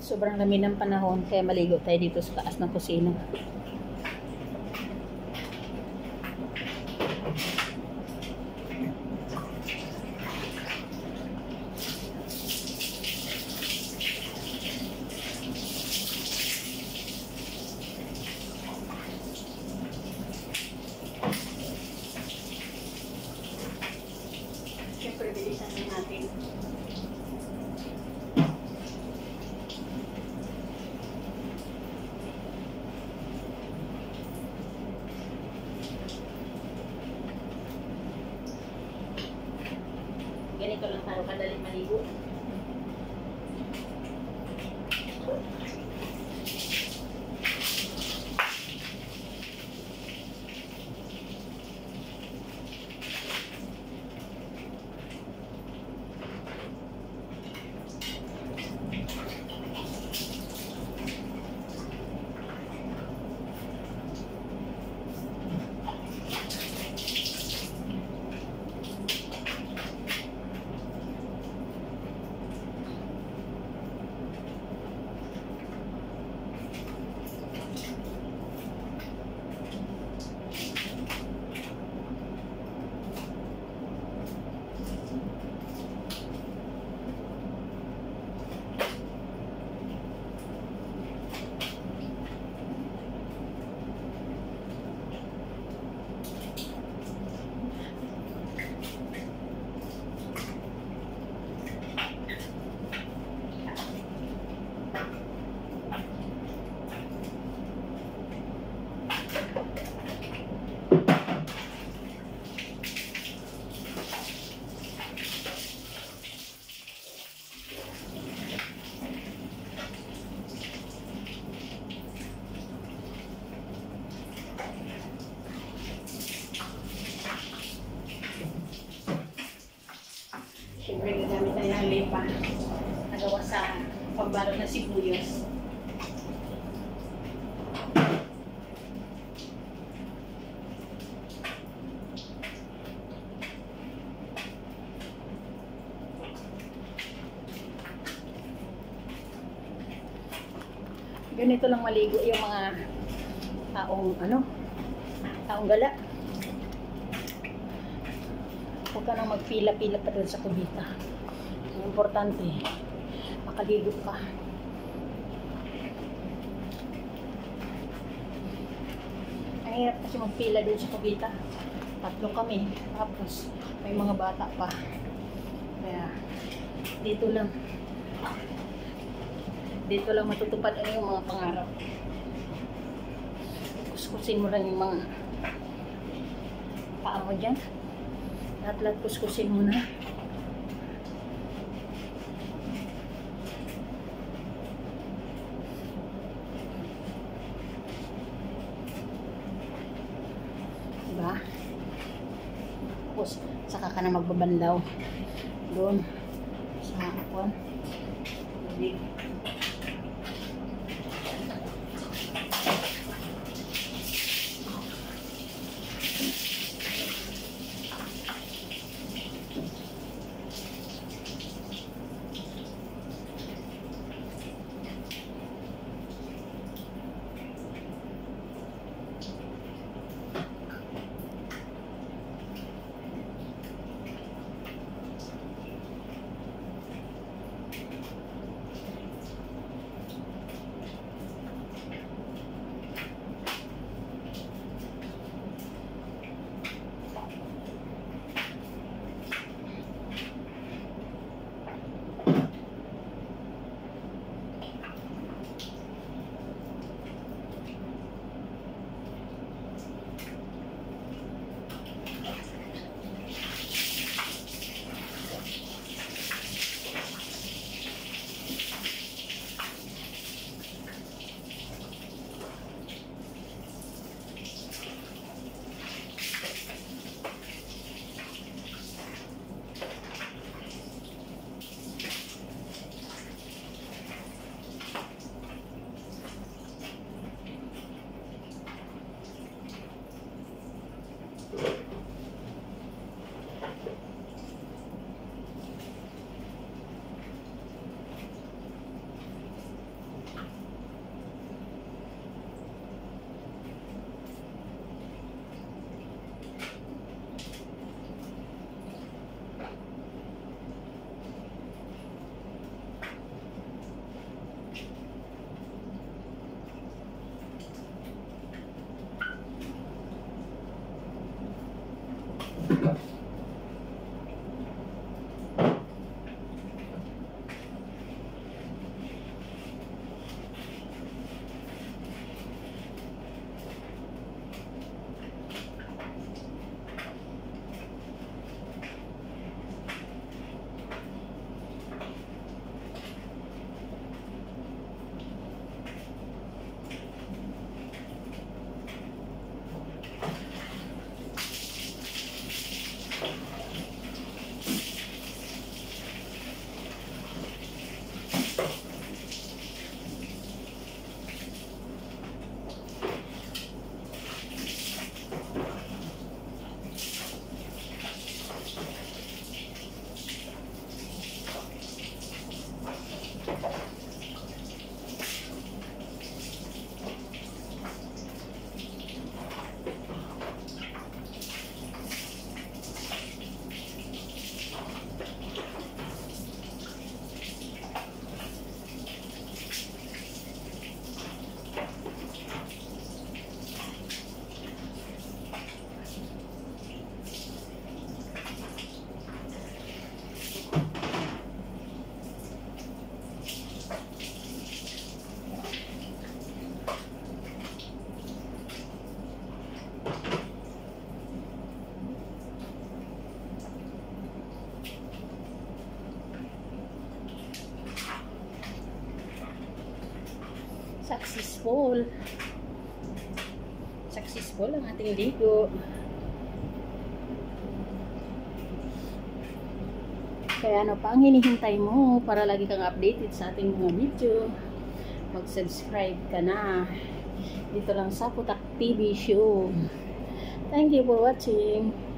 Sobrang lamig ng panahon, kaya maligo tayo dito sa taas ng kusina. Siyempre, bilisan na natin. Ganito lang tayo kadaling maligo. Siyempre, gagamit tayo ng lepa na gawa sa pambalot na sibuyas. Ganito lang maligo yung mga taong gala. Huwag ka nang magpila-pila pa doon sa kubita. Ang importante, makaligo ka. Ang hirap kasi magpila doon sa kubita. 3 kami. Tapos, may mga bata pa. Kaya, dito lang matutupad yung mga pangarap. Kuskusin mo lang yung mga paa mo dyan. Lahat-lahat kuskusin mo na. Diba? Tapos, saka ka na magbabanlaw. Doon. Sa akuan. Ligo. Successful. Successful ang ating ligo. Kaya ano pa ang hinihintay mo para lagi kang updated sa ating mga video? Mag-subscribe ka na. Dito lang sa Putak TV Show. Thank you for watching.